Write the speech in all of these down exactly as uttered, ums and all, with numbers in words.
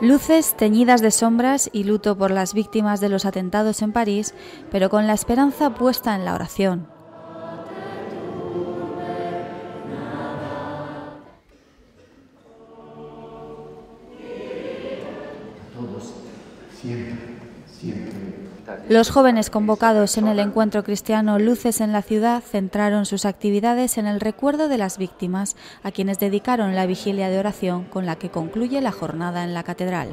Luces teñidas de sombras y luto por las víctimas de los atentados en París, pero con la esperanza puesta en la oración. Todos, siempre, siempre. Los jóvenes convocados en el encuentro cristiano Luces en la Ciudad centraron sus actividades en el recuerdo de las víctimas, a quienes dedicaron la vigilia de oración con la que concluye la jornada en la catedral.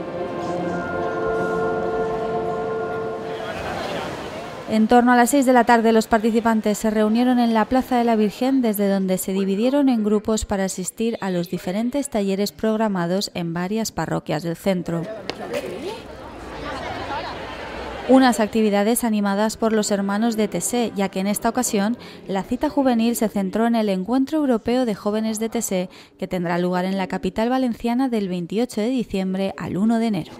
En torno a las seis de la tarde los participantes se reunieron en la Plaza de la Virgen, desde donde se dividieron en grupos para asistir a los diferentes talleres programados en varias parroquias del centro. Unas actividades animadas por los hermanos de Tessé, ya que en esta ocasión la cita juvenil se centró en el Encuentro Europeo de Jóvenes de Tessé, que tendrá lugar en la capital valenciana del veintiocho de diciembre al uno de enero.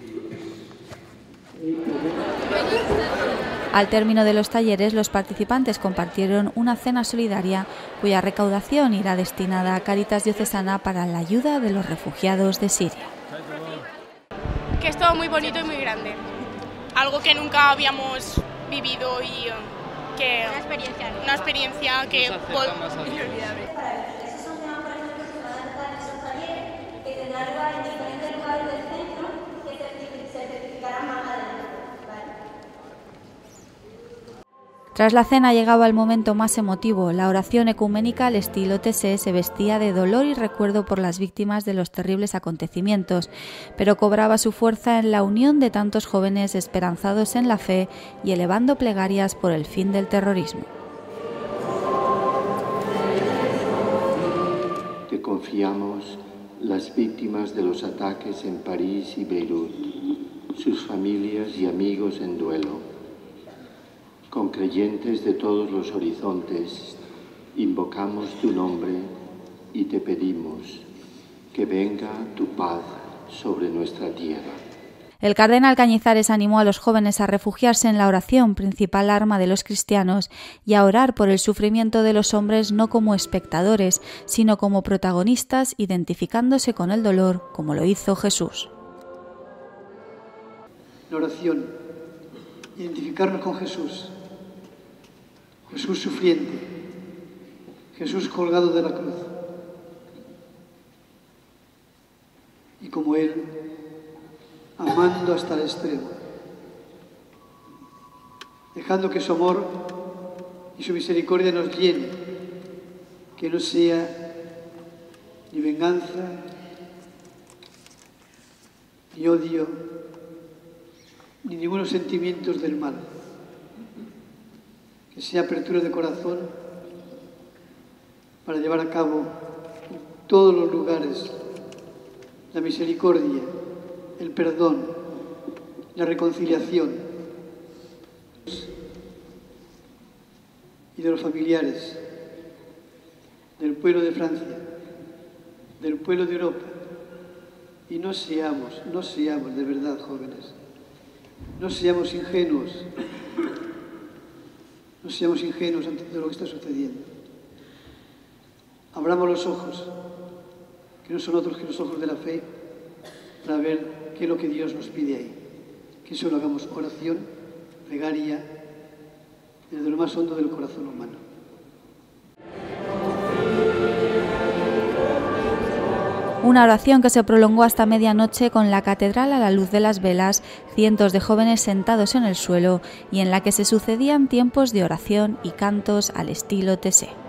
Al término de los talleres, los participantes compartieron una cena solidaria cuya recaudación irá destinada a Cáritas Diocesana para la ayuda de los refugiados de Siria. Que es todo muy bonito y muy grande. Algo que nunca habíamos vivido y uh, que una experiencia, ¿no? una experiencia que inolvidable. Tras la cena llegaba el momento más emotivo. La oración ecuménica al estilo Tessé se vestía de dolor y recuerdo por las víctimas de los terribles acontecimientos, pero cobraba su fuerza en la unión de tantos jóvenes esperanzados en la fe y elevando plegarias por el fin del terrorismo. Te confiamos las víctimas de los ataques en París y Beirut, sus familias y amigos en duelo. Con creyentes de todos los horizontes, invocamos tu nombre y te pedimos que venga tu paz sobre nuestra tierra. El cardenal Cañizares animó a los jóvenes a refugiarse en la oración, principal arma de los cristianos, y a orar por el sufrimiento de los hombres no como espectadores, sino como protagonistas, identificándose con el dolor, como lo hizo Jesús. La oración, identificarnos con Jesús. Jesús sufriente, Jesús colgado de la cruz. Y como Él, amando hasta el extremo, dejando que su amor y su misericordia nos llene, que no sea ni venganza, ni odio, ni ningunos sentimientos del mal. Que sea apertura de corazón para llevar a cabo en todos los lugares la misericordia, el perdón, la reconciliación y de los familiares, del pueblo de Francia, del pueblo de Europa. Y no seamos, no seamos de verdad jóvenes, no seamos ingenuos. No seamos ingenuos ante todo lo que está sucediendo. Abramos los ojos, que no son otros que los ojos de la fe, para ver qué es lo que Dios nos pide ahí. Que solo hagamos oración, plegaria, desde lo más hondo del corazón humano. Una oración que se prolongó hasta medianoche con la catedral a la luz de las velas, cientos de jóvenes sentados en el suelo y en la que se sucedían tiempos de oración y cantos al estilo Tessé.